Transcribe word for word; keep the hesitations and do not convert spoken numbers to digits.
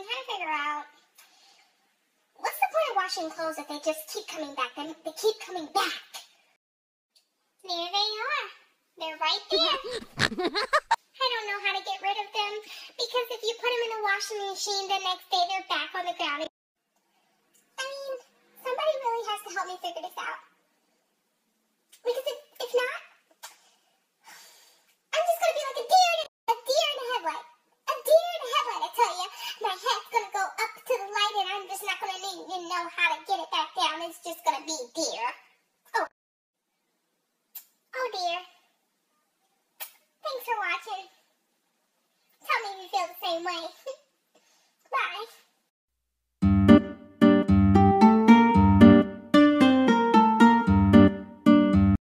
trying to figure out, what's the point of washing clothes if they just keep coming back? They, they keep coming back. There they are. They're right there. I don't know how to get rid of them, because if you put them in the washing machine, the next day they're back on the ground. I mean, somebody really has to help me figure this out. Because if, if not, I'm just going to be like a deer, in a, a deer in a headlight. A deer in a headlight, I tell you. My head's going to go up to the light and I'm just not going to even know how to get it back down. It's just going to be deer. Oh. Oh dear. Thanks for watching. Tell me if you feel the same way.